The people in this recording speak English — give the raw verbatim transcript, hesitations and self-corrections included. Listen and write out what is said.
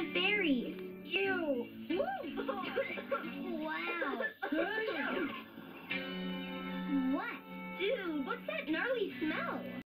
of berries. Ew. Wow. What? Dude, what's that gnarly smell?